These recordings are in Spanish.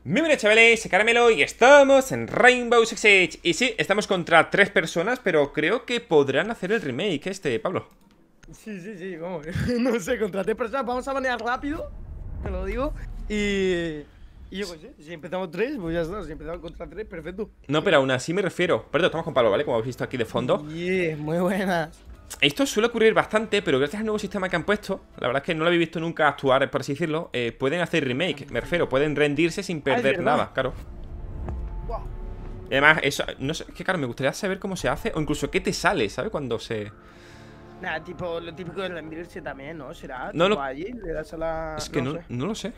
Muy buenas chavales, soy Caramelo y estamos en Rainbow Six Siege. Y sí, estamos contra 3 personas, pero creo que podrán hacer el remake Pablo. Sí, vamos. No sé, contra 3 personas vamos a banear rápido, te lo digo. Y yo qué sé, si empezamos 3, pues ya está. Si empezamos contra 3, perfecto. No, pero aún así me refiero. Perdón, estamos con Pablo, ¿vale? Como habéis visto aquí de fondo. Muy buenas. Esto suele ocurrir bastante, pero gracias al nuevo sistema que han puesto, la verdad es que no lo habéis visto nunca actuar, por así decirlo. Pueden hacer remake, me refiero, pueden rendirse sin perder nada, claro. Wow. Y además, eso, no sé, es que claro, me gustaría saber cómo se hace, o incluso qué te sale, ¿sabes? Cuando se... Nada, tipo, lo típico de rendirse también, ¿no? ¿Será? No, Tipo, no, allí le das a la... es que no sé. no lo sé.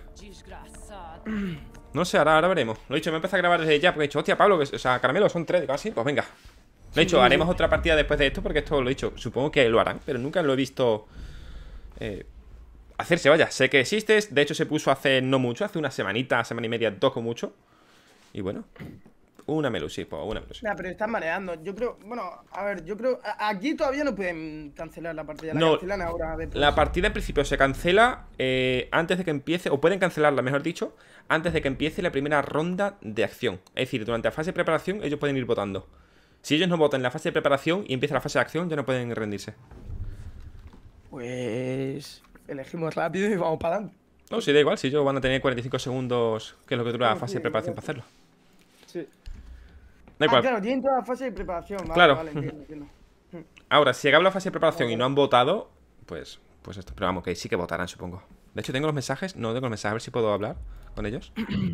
No sé, ahora veremos. Lo he dicho, me empezado a grabar desde ya, porque he dicho, hostia, Pablo, o sea, Caramelo, son 3, casi, pues venga. Lo he dicho, haremos otra partida después de esto, porque esto lo he dicho, supongo que lo harán, pero nunca lo he visto hacerse, vaya. Sé que existes, de hecho se puso hace no mucho, hace una semanita, semana y media, 2 con mucho. Y bueno, una Melusi, pues una Melusi. Nah, pero están mareando. Yo creo, bueno, a ver, yo creo. Aquí todavía no pueden cancelar la partida. La No, cancelan ahora después. la partida en principio se cancela antes de que empiece, o pueden cancelarla, mejor dicho, antes de que empiece la primera ronda de acción. Es decir, durante la fase de preparación ellos pueden ir votando. Si ellos no votan en la fase de preparación y empieza la fase de acción, ya no pueden rendirse. Pues elegimos rápido y vamos para adelante. No, si da igual, si ellos van a tener 45 segundos, que es lo que dura la fase de Sí, preparación para hacerlo. sí. Da igual. Claro, tienen toda la fase de preparación. Vale, Claro. vale, entiendo. Ahora, si acaba la fase de preparación y no han votado, pues esto. Pero vamos, que sí que votarán, supongo. De hecho, tengo los mensajes. No tengo los mensajes, a ver si puedo hablar con ellos.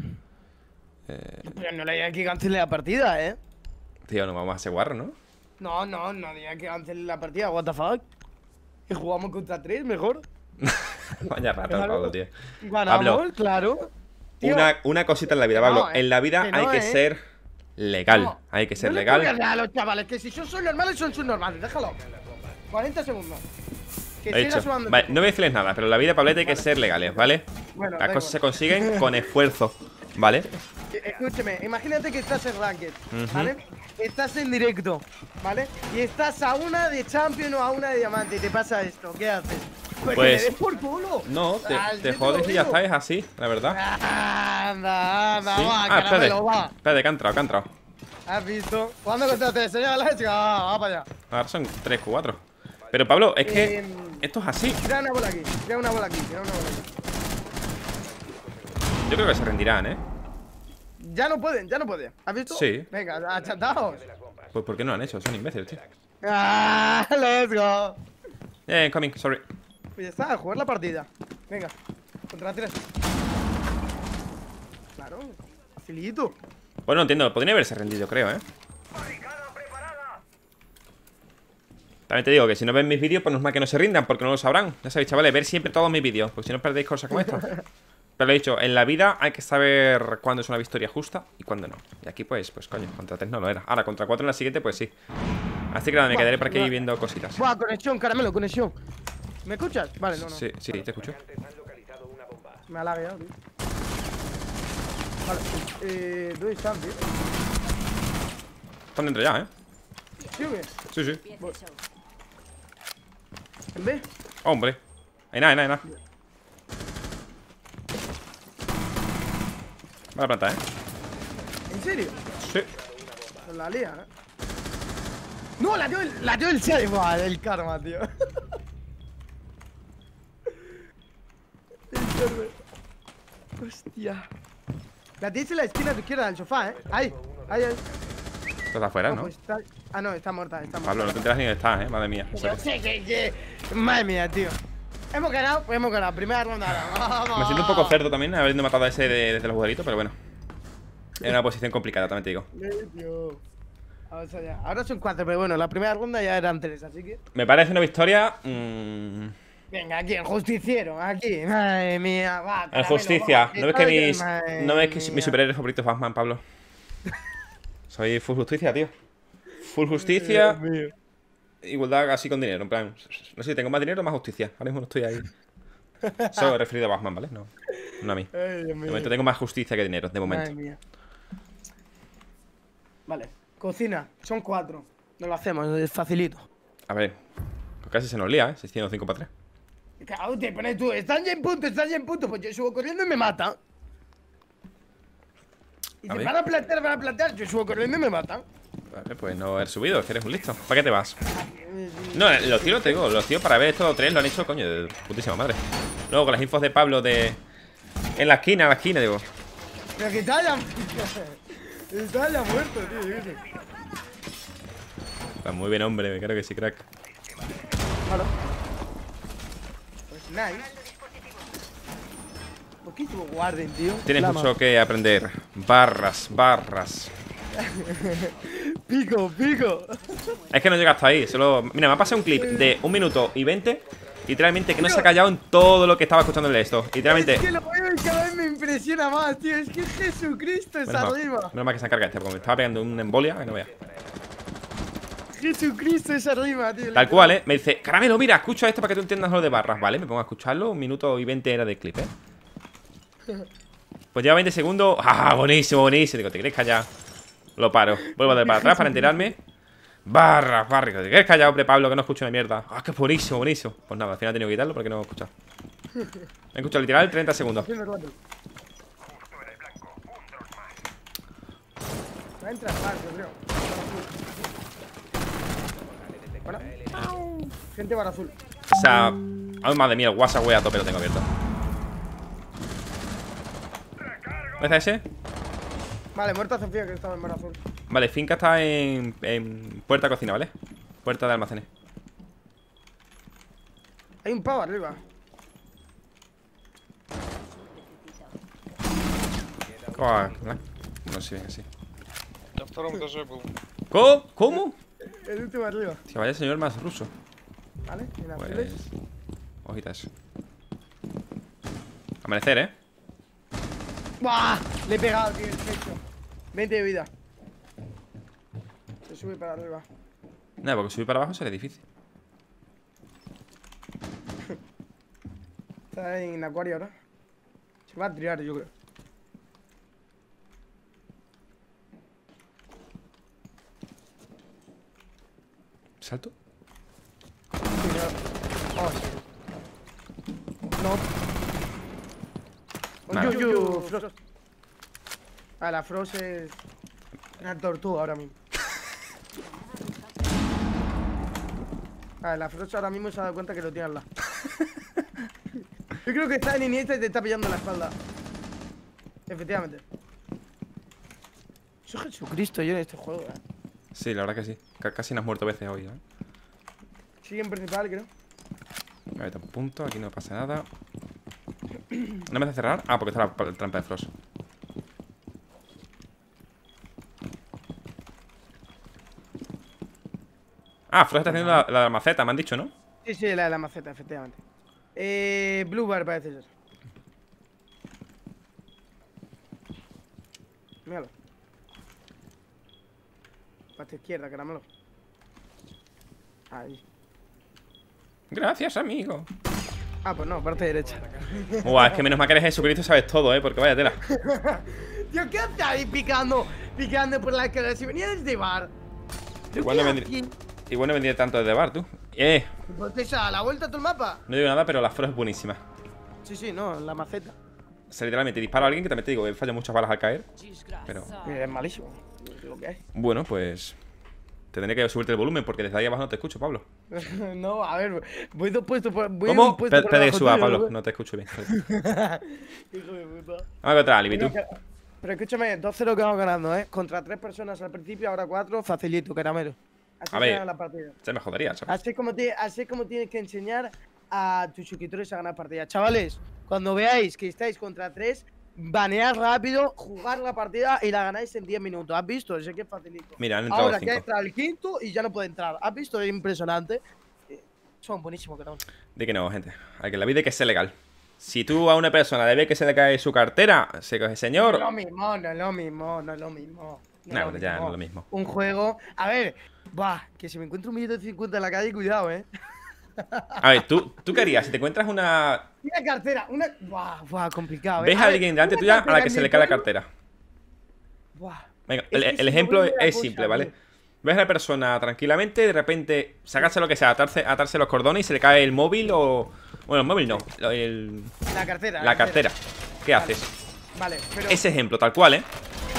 Pero no le digan que cancele la partida, ¿eh? Tío, no vamos a hacer guarro, ¿no? No digan que cancele la partida, what the fuck. Que jugamos contra 3, mejor. Vaya rata, Pablo, tío. Ganamos, Pablo, claro. Tío, una cosita en la vida, que no, Pablo. En la vida que hay no, que ser legal. No, Hay que ser no le legal. pongas a los chavales, que si son normales, son subnormales, déjalo. 40 segundos. Que He siga dicho. sumando. Vale, no voy a decirles nada, pero en la vida, Pablete, hay que ser legales, ¿vale? Bueno, Las da cosas se igual. consiguen con esfuerzo, ¿vale? Escúcheme, imagínate que estás en Ranked, ¿vale? Estás en directo, ¿vale? Y estás a una de Champion o a una de Diamante y te pasa esto, ¿qué haces? Pues que le Pues des por culo. no, Ah, te yo jodes lo y ya digo. está, es así, la verdad. Anda, Sí. va, Espérate, caramelo, va. espérate, que ha entrado, que ha entrado. ¿Has visto? ¿Cuándo contra 3? Señala la chica, va para allá. Ahora son 3, 4. Pero Pablo, es que Em, esto es así. Tira una bola aquí, tira una bola aquí, tira una bola aquí. Yo creo que se rendirán, ¿eh? Ya no pueden. ¿Has visto? Sí. Venga, achataos. Pues ¿por qué no lo han hecho? Son imbéciles, tío. Let's go. Coming, sorry. Pues ya está, a jugar la partida. Venga, contra 3. Claro, facilito. Bueno, no entiendo, podría haberse rendido, creo, ¿eh? También te digo que si no ven mis vídeos, pues no es más que no se rindan, porque no lo sabrán. Ya sabéis, chavales, ver siempre todos mis vídeos, porque si no perdéis cosas como esta. Pero lo he dicho, en la vida hay que saber cuándo es una victoria justa y cuándo no. Y aquí, pues coño, contra 3 no lo era. Ahora, contra 4 en la siguiente, pues sí. Así que nada, me quedaré por aquí viendo cositas. Buah, conexión, caramelo, conexión. ¿Me escuchas? Vale, no. Sí, te escucho. Me ha lagueado, tío. Vale, ¿dónde están, tío? Están dentro ya, ¿eh? ¿Sí o qué? Sí. ¿En B? Hombre. Hay nada. Vale planta, ¿eh? ¿En serio? Sí. Pues la lía, ¿eh? No, la dio el Chad. Buah, el karma, tío. El karma. Hostia. La tienes en la esquina a tu izquierda del sofá, ¿eh? Ahí. Estás afuera, ¿no? Pues está... Ah, no, está muerta, Pablo, no te enteras ni dónde estás, ¿eh? Madre mía. Yo sé que... Madre mía, tío. Hemos ganado, pues hemos ganado. Primera ronda ahora. ¡Vamos! Me siento un poco cerdo también habiendo matado a ese desde los jugueritos, pero bueno. Era una posición complicada, también te digo. Tío. Vamos allá. Ahora son 4, pero bueno, la primera ronda ya eran 3, así que... Me parece una victoria. Venga, aquí, el justiciero, aquí. Madre mía, va. En justicia. ¿No ves que Madre mi superhéroe favorito es Batman, Pablo? Soy full justicia, tío. Full justicia. mía. Igualdad así con dinero, en plan. No sé si tengo más dinero o más justicia. Ahora mismo no estoy ahí. Solo referido a Batman, ¿vale? No a mí. Ay, Dios De mío. momento tengo más justicia que dinero, de momento. Madre mía. Vale, cocina, son 4. No lo hacemos, es facilito. A ver. Casi se nos lía, ¿eh? 605 para 3. Claro, te pones tú, están ya en punto, Pues yo subo corriendo y me mata. Y te van a plantear, yo subo corriendo y me matan. Vale, pues no haber subido, es que eres un listo. ¿Para qué te vas? No, los tiros te digo, los tiros para ver estos tres lo han hecho, coño, de putísima madre. Luego con las infos de Pablo de... En la esquina, digo. Pero que está ya muerto, tío. Está muy bien, hombre, creo que sí, crack. Claro. Pues nice. Poquito guarden, tío. Tienes mucho que aprender. Barras. Pico. Es que no llega hasta ahí, solo... Mira, me ha pasado un clip de 1 minuto y 20. Literalmente que no se ha callado en todo lo que estaba escuchando el de esto. Literalmente. Es que lo veo y cada vez me impresiona más, tío. Es que Jesucristo está arriba. Menos mal que se encarga este, porque me estaba pegando una embolia que no vea. Jesucristo es arriba, tío. Tal cual, me dice, Caramelo, mira, escucha esto para que tú entiendas lo de barras, ¿vale? Me pongo a escucharlo, 1 minuto y 20 era de clip, Pues lleva 20 segundos. ¡Ah, buenísimo! Digo, ¿te quieres callar? Lo paro, vuelvo de para atrás para enterarme. Barras. ¿Te quieres callar, hombre, Pablo, que no escucho una mierda? ¡Ah, qué buenísimo! Pues nada, al final he tenido que quitarlo porque no he escuchado. He escuchado literal 30 segundos. Va a entrar más, yo creo. Bueno. Gente bar azul. O sea, ay, madre mía, el WhatsApp, wey, a tope lo tengo abierto. ¿Ves a ese? Vale, muerta Sofía, que estaba en bar azul. Vale, Finca está en puerta cocina, ¿vale? Puerta de almacenes. Hay un pavo arriba. No sé bien así. Я втором этаже был. ¿Cómo? El último arriba. Que vaya señor más ruso. Vale, en Pues... azules. Hojitas. Amanecer, ¡Buah! Le he pegado, tío, el pecho. 20 de vida. Se sube para arriba. Nada, porque subir para abajo será difícil. Está en acuario ahora. Se va a tirar, yo creo. ¿Salto? Sí, no. Oh, sí. No. Vale. Frost. Ah, la Frost es una tortuga ahora mismo. La Frost ahora mismo se ha dado cuenta que lo tiene al lado. Yo creo que está en Iniesta y te está pillando la espalda. Efectivamente. Soy Jesucristo yo en este juego, Sí, la verdad que sí. Casi nos has muerto veces hoy, Sigue en principal, creo. A ver, un punto, aquí no pasa nada. ¿No me hace cerrar? Ah, porque está la trampa de Frost. Ah, Frost está haciendo la de la maceta, me han dicho, ¿no? Sí, la de la maceta, efectivamente. Blue Bar parece ser. Míralo. Parte izquierda, caramelo. Ahí. Gracias, amigo. Ah, pues no, parte derecha. Buah, es que menos mal que eres Jesucristo, sabes todo, porque vaya tela. Tío, ¿qué haces ahí picando por la escalera? Si venía desde bar. Igual no vendría tanto desde bar, tú. Pues a la vuelta a todo el mapa. No digo nada, pero la Frost es buenísima. Sí, no, la maceta. O sea, literalmente disparo a alguien que también te digo, he fallado muchas balas al caer. Pero Es malísimo. Es lo que hay. bueno, pues tendré que subirte el volumen porque desde ahí abajo no te escucho, Pablo. No, a ver, voy dos puestos por. ¿Cómo? Espera que suba, Pablo, no te escucho bien. Hijo de puta. Vamos a contra Alibi, tú. Pero escúchame, 2-0 que vamos ganando, Contra 3 personas al principio, ahora 4, facilito, caramelo. Así A ver, se gana la partida. se me jodería, chaval. Así como tienes que enseñar a tus suscriptores a ganar partidas. Chavales, cuando veáis que estáis contra 3, banead rápido, jugar la partida y la ganáis en 10 minutos. ¿Has visto? Sé que es facilito. Mira, han entrado Ahora 5. que entra el quinto y ya no puede entrar. ¿Has visto? Es impresionante. Son buenísimos, cabrón. De que no, gente. Hay que la vida hay que ser legal. Si tú a una persona le ves que se le cae su cartera, se coge, señor. No es lo mismo, no es lo mismo, no es lo mismo. No, ya no es lo mismo. Un juego. A ver, que si me encuentro un 1.50 en la calle, cuidado, A ver, ¿tú qué harías? Si te encuentras una cartera, complicado, ves a alguien delante tuya a la que se le cae la cartera. Venga, el ejemplo es simple, ¿vale? Ves a la persona tranquilamente y de repente se agacha lo que sea, atarse los cordones y se le cae el móvil o... Bueno, el móvil no, La cartera. la cartera. ¿Qué haces? Vale, pero... Ese ejemplo, tal cual,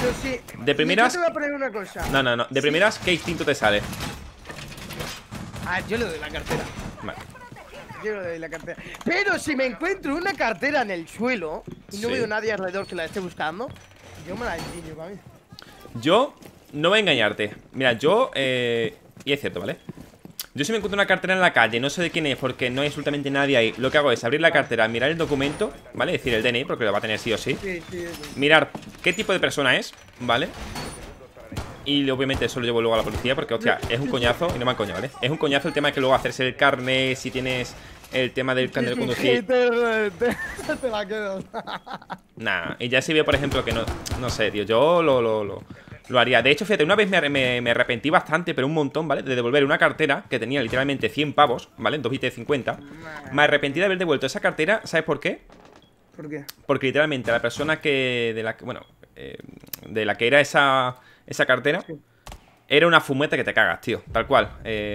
Pero sí. De primeras. Yo te voy a poner una cosa. No. De primeras, ¿qué instinto te sale? Ah, yo le doy la cartera. Vale. Yo le doy la cartera. Pero si me encuentro una cartera en el suelo y no Sí. veo nadie alrededor que la esté buscando, yo me la enseño para mí. Yo no voy a engañarte. Mira, yo. Y es cierto, ¿vale? Yo si me encuentro una cartera en la calle, no sé de quién es porque no hay absolutamente nadie ahí. Lo que hago es abrir la cartera, mirar el documento, ¿vale? Es decir, el DNI, porque lo va a tener sí o sí. Sí. Mirar qué tipo de persona es, ¿vale? Y obviamente eso lo llevo luego a la policía porque, hostia, es un coñazo. Y no me han coñado, ¿vale? Es un coñazo el tema de que luego hacerse el carnet, si tienes el tema del carnet de conducir. Te la quedo. Nah, y ya si veo, por ejemplo, que no sé, tío, yo lo haría. De hecho, fíjate, una vez me arrepentí bastante, pero un montón, ¿vale? De devolver una cartera que tenía literalmente 100 pavos, ¿vale? En 2 billetes de 50. Me arrepentí de haber devuelto esa cartera, ¿sabes por qué? ¿Por qué? Porque literalmente la persona de la que era esa cartera era una fumeta que te cagas, tío, tal cual.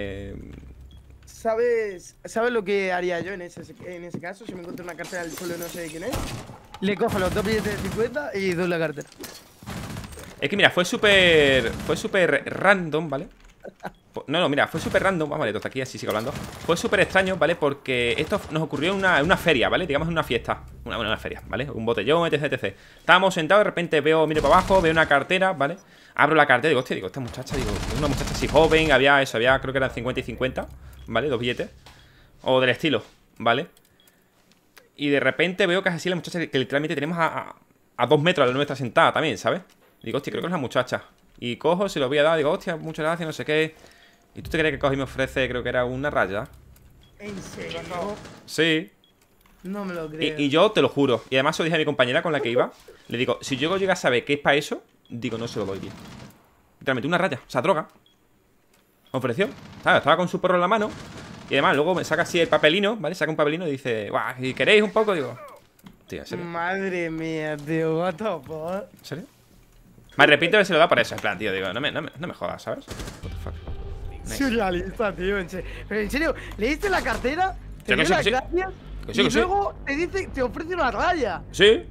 ¿Sabes lo que haría yo en ese caso? Si me encuentro una cartera del suelo y no sé de quién es, le cojo los 2 billetes de 50 y doy la cartera. Es que mira, fue súper random, ¿vale? No, mira, fue súper random. Vamos, vale, todo aquí, así sigo hablando. Fue súper extraño, ¿vale? Porque esto nos ocurrió en una feria, ¿vale? Digamos en una fiesta. Una feria, ¿vale? Un botellón, etc. Estábamos sentados, de repente miro para abajo, veo una cartera, ¿vale? Abro la cartera y digo, hostia, esta muchacha, una muchacha así joven, había creo que eran 50 y 50, ¿vale? 2 billetes. O del estilo, ¿vale? Y de repente veo que es así la muchacha que literalmente tenemos a 2 metros de nuestra sentada también, ¿sabes? Digo, hostia, creo que es la muchacha. Y cojo, se lo voy a dar, digo, hostia, muchas gracias, no sé qué. ¿Y tú te crees que coge y me ofrece, creo que era una raya? ¿En serio? Sí. No me lo creo. Y yo te lo juro. Y además se lo dije a mi compañera con la que iba. Le digo, si yo llego a saber qué es para eso, digo, no se lo doy, tío. Literalmente una raya, o sea, droga. Me ofreció. Estaba con su perro en la mano. Y además luego me saca así el papelino, ¿vale? Saca un papelino y dice, guau, ¿y queréis un poco? Digo, tío, ¿en serio? Madre mía, tío, what the fuck. ¿En serio? Me arrepiento de haberse lo dado por eso. En plan, tío, digo, no me jodas, ¿sabes? What the fuck. Nice. Surrealista, tío, en serio. Pero en serio, ¿le diste la cartera? Te Que dio sí, las que sí. gracias Que sí, y que sí. luego te ofrece una raya. ¿Sí?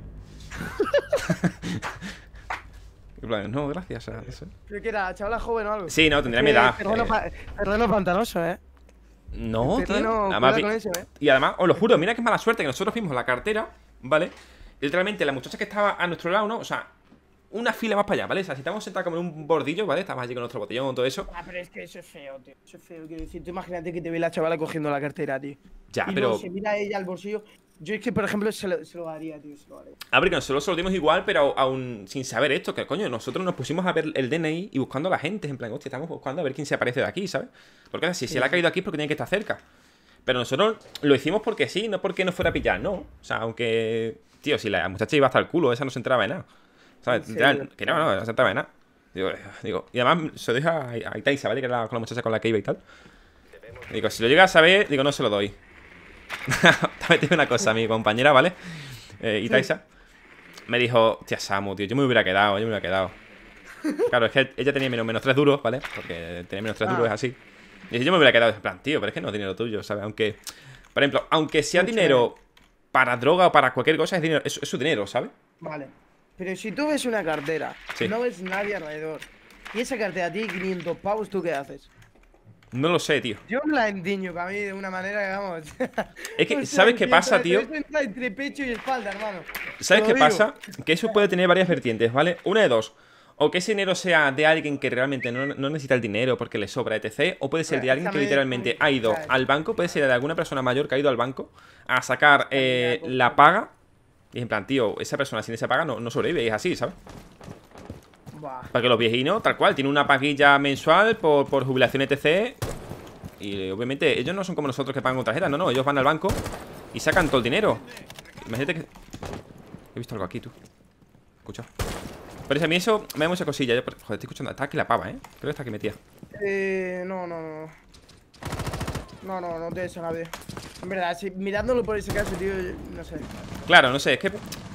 En plan, no, gracias a eso. ¿Pero qué era? ¿Chavala joven o algo? Sí, no, tendría mi edad. Terreno pantanoso, No, tío. Terreno, Además, cuidado con eso, y además, os lo juro, mira qué mala suerte que nosotros vimos la cartera, ¿vale? Y literalmente la muchacha que estaba a nuestro lado, ¿no? O sea, una fila más para allá, ¿vale? O sea, si estamos sentados como en un bordillo, ¿vale? Estamos allí con nuestro botellón, todo eso. Ah, pero es que eso es feo, tío. Eso es feo, quiero decir. Tú imagínate que te ve la chavala cogiendo la cartera, tío. Ya, y pero. luego se mira ella al bolsillo. Yo es que, por ejemplo, se lo haría, tío. Se lo haría. A ver, que nosotros se lo dimos igual, pero aún sin saber esto, que coño, nosotros nos pusimos a ver el DNI y buscando a la gente. En plan, hostia, estamos buscando a ver quién se aparece de aquí, ¿sabes? Porque si se le ha caído aquí es porque tiene que estar cerca. Pero nosotros lo hicimos porque sí, no porque nos fuera a pillar, no. O sea, aunque. Tío, si la muchacha iba hasta el culo, esa no se enteraba de nada. ¿Sabes? Que no se enteraba de nada. Digo, y además se lo dije a Itaisa, ¿vale? Que era con la muchacha con la que iba y tal. Digo, si lo llega a saber, digo, no se lo doy. También tengo una cosa, mi compañera, ¿vale? Itaisa me dijo, tía Samu, tío, yo me hubiera quedado. Claro, es que ella tenía menos 3 duros, ¿vale? Porque tener menos 3 duros es así. Y dice, yo me hubiera quedado, en plan, tío, pero es que no es dinero tuyo, ¿sabes? Aunque, por ejemplo, aunque sea dinero para droga o para cualquier cosa, es dinero, es su dinero, ¿sabes? Vale. Pero si tú ves una cartera, no ves nadie alrededor, y esa cartera tiene 500 pavos, ¿tú qué haces? No lo sé, tío. Yo me la endiño para mí de una manera que vamos. Es que, ¿sabes qué pasa, tío? Eso entra entre pecho y espalda, hermano. ¿Sabes qué pasa? Que eso puede tener varias vertientes, ¿vale? Una de dos. O que ese dinero sea de alguien que realmente no necesita el dinero porque le sobra, etc. O puede ser de alguien que literalmente ha ido al banco. Puede ser de alguna persona mayor que ha ido al banco a sacar la paga. Y en plan, tío, esa persona sin esa paga no sobrevive. Y es así, ¿sabes? Porque los viejinos, tal cual, tienen una paguilla mensual por jubilación, etc. Y obviamente ellos no son como nosotros que pagan con tarjeta. No, ellos van al banco y sacan todo el dinero. Imagínate que... He visto algo aquí, tú. Escucha. Pero a mí eso me da mucha cosilla. Joder, estoy escuchando. Está aquí la pava, ¿eh? Creo que está aquí metida. No te eso nadie. En verdad, si, mirándolo por ese caso, tío, no sé. Claro, no sé, es que...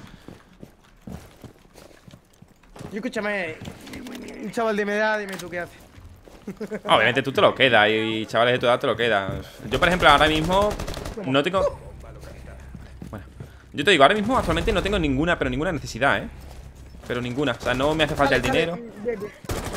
Yo escúchame, un chaval de mi edad, dime tú qué haces. Obviamente tú te lo quedas y chavales de tu edad te lo quedas. Yo, por ejemplo, ahora mismo no tengo... Bueno, yo te digo, ahora mismo actualmente no tengo ninguna, pero ninguna necesidad, ¿eh? Pero ninguna. O sea, no me hace falta el dinero. Ve, ve.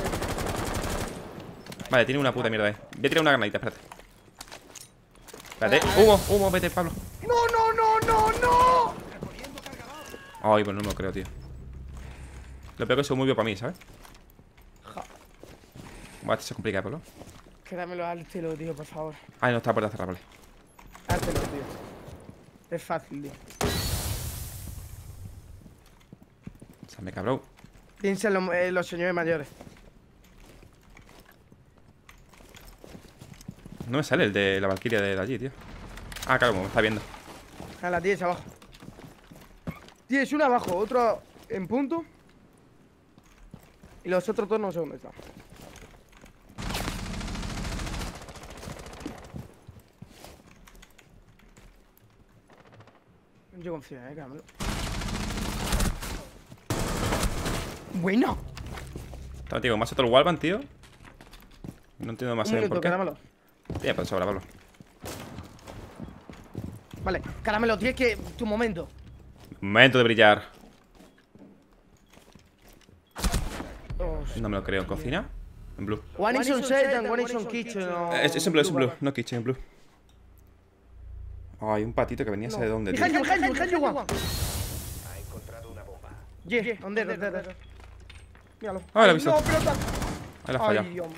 Vale, tiene una puta mierda ahí. Voy a tirar una granadita, espérate. Espérate. Humo, vete, Pablo. ¡No, no, no, no, no! Ay, pues no me lo creo, tío. Lo peor que soy muy bien para mí, ¿sabes? Ja. Buah, esto se complica, Pablo. Quédamelo, hártelo, tío, por favor. Ay, no está la puerta cerrada, vale. Hártelo, tío. Es fácil, tío. Salme, cabrón. Piensa en los señores mayores. No me sale el de la Valkyria de allí, tío. Ah, claro, como me está viendo. A la 10 abajo. 10, uno abajo, otro en punto. Y los otros dos no sé dónde están. Yo confío, cámelo. Bueno. Está, tío, más otro wallbang, tío. No entiendo Un más bien minuto, por qué. caramelo. Ya, pues sobra, Pablo. Vale, caramelo, tienes que... Tu momento. Momento de brillar. Oh, No me lo creo. ¿Cocina? En blue. one is on set and one is on kitchen. Es en blue, es en blue. No kitchen, en blue. Ay, un patito que venía, ¿sabe de dónde, tío? Behind you, one. Yeah, on there. Míralo. Ah, lo he visto. No, pelota. Ahí la has fallado. Ay, Dios.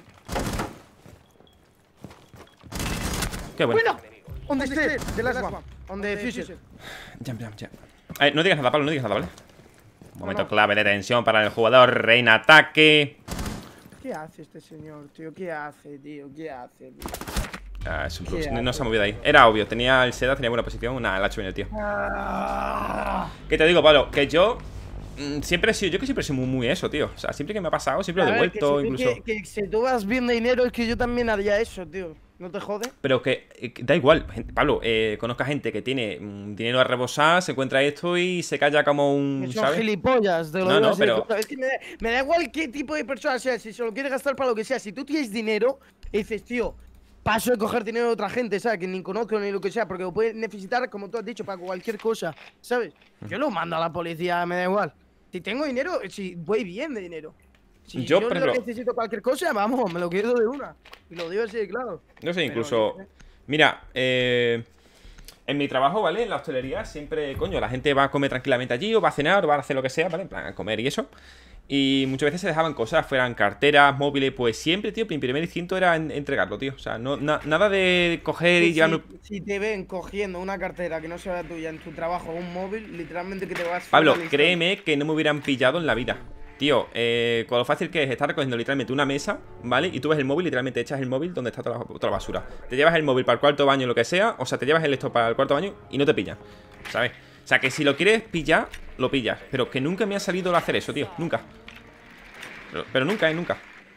Qué bueno. Bueno. On the stairs, the last one. On the future. Jump. No digas nada, Pablo, no digas nada, ¿vale? Momento clave de tensión para el jugador. Reina ataque. ¿Qué hace este señor, tío? ¿Qué hace, tío? Ah, es un plus. No se ha movido ahí. Era obvio, tenía el Seda, tenía buena posición. Nada, la ha hecho bien el tío. ¿Qué te digo, Pablo? Que yo siempre he sido, yo que siempre he sido muy eso, tío. O sea, siempre que me ha pasado, siempre lo he devuelto, incluso. Que si tú vas bien de dinero, es que yo también haría eso, tío. ¿No te jode? Pero que da igual, Pablo, conozca gente que tiene dinero a rebosar, se encuentra esto y se calla como un, Son ¿sabes? gilipollas, te lo No, digo no, así, pero- claro. Es que me da igual qué tipo de persona sea, si se lo quieres gastar para lo que sea. Si tú tienes dinero y dices, tío, paso de coger dinero de otra gente, ¿sabes? Que ni conozco ni lo que sea, porque lo puedes necesitar, como tú has dicho, para cualquier cosa, ¿sabes? Yo lo mando a la policía, me da igual. Si tengo dinero, si voy bien de dinero. Si Yo, yo por lo ejemplo- necesito cualquier cosa, vamos, me lo quedo de una. Y lo digo así, claro. No sé, Pero incluso. yo qué sé. Mira, en mi trabajo, ¿vale? En la hostelería siempre, coño, la gente va a comer tranquilamente allí, o va a cenar, o va a hacer lo que sea, ¿vale? En plan, a comer y eso. Y muchas veces se dejaban cosas, fueran carteras, móviles, pues siempre, tío, mi primer instinto era entregarlo, tío. O sea, nada de coger y llevarme. Si te ven cogiendo una cartera que no sea tuya en tu trabajo o un móvil, literalmente que te vas. Pablo, fuera del créeme que no me hubieran pillado en la vida. Tío, con lo fácil que es estar recogiendo literalmente una mesa, ¿vale? Y tú ves el móvil, literalmente echas el móvil donde está toda la basura. Te llevas el móvil para el cuarto baño, lo que sea. O sea, te llevas el esto para el cuarto baño y no te pillan, ¿sabes? O sea, que si lo quieres pillar, lo pillas. Pero que nunca me ha salido hacer eso, tío. Nunca. Pero nunca, nunca.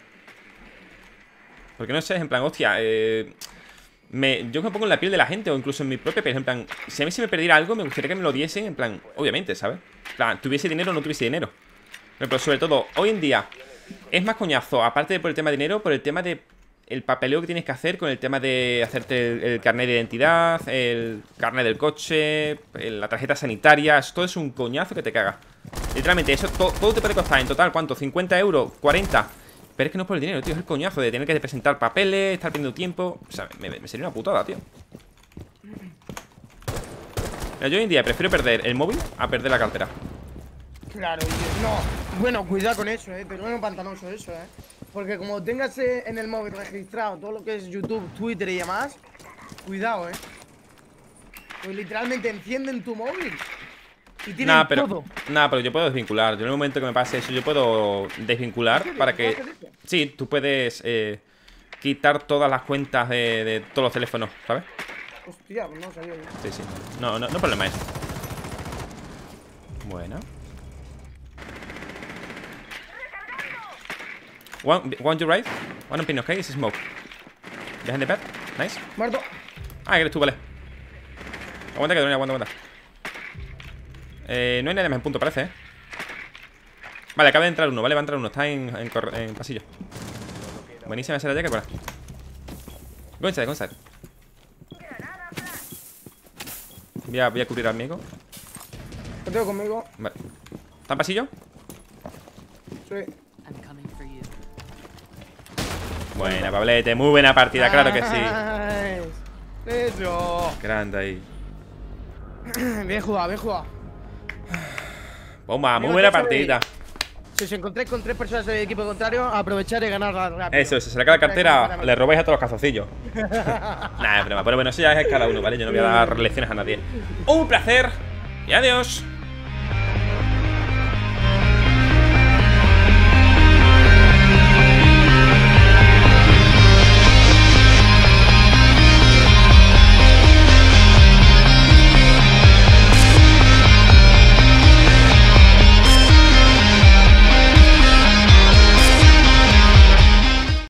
Porque no sé, en plan, hostia, yo me pongo en la piel de la gente, o incluso en mi propia piel. En plan, si a mí se me perdiera algo, me gustaría que me lo diesen. En plan, obviamente, ¿sabes? En plan, tuviese dinero o no tuviese dinero. Pero sobre todo, hoy en día es más coñazo, aparte de por el tema de dinero, por el tema de el papeleo que tienes que hacer con el tema de hacerte el carnet de identidad, el carnet del coche, la tarjeta sanitaria. Todo es un coñazo que te caga. Literalmente, eso todo te puede costar en total, ¿cuánto? ¿50 euros? ¿40? Pero es que no es por el dinero, tío, es el coñazo de tener que presentar papeles, estar perdiendo tiempo. O sea, me sería una putada, tío. Mira, yo hoy en día prefiero perder el móvil a perder la cartera. Claro, y no. Bueno, cuidado con eso, pero no es pantanoso eso, Porque como tengas en el móvil registrado todo lo que es YouTube, Twitter y demás, cuidado, Pues literalmente encienden tu móvil y tienen Nada, pero yo puedo desvincular. Yo en el momento que me pase eso, yo puedo desvincular para que. Sí, tú puedes quitar todas las cuentas de todos los teléfonos, ¿sabes? Hostia, no sabía yo. Sí. No problema eso. Bueno. One to right. One on pin, okay? It's smoke. Behind the bed. Nice. Muerto. Ah, que eres tú, vale. Aguanta, que aguanta. No hay nadie más en punto, parece, Vale, acaba de entrar uno, ¿vale? Va a entrar uno, está en pasillo. Buenísima esa ya que por ahí. Go inside. Voy a cubrir al amigo. Lo tengo conmigo. Vale. ¿Está en pasillo? Sí. I'm coming for you. Buena, Pablete, muy buena partida, claro que sí. Nice. Eso. Grande ahí. Bien jugado, bien jugado. Bomba, muy Venga, buena Xavi. partidita. Si os encontréis con 3 personas del equipo contrario, aprovechar y ganar rápido. Eso, si se le cae la cartera, le robáis a todos los calzoncillos. Nah, es broma, pero bueno, eso ya es cada uno, ¿vale? Yo no voy a dar lecciones a nadie. Un placer y adiós.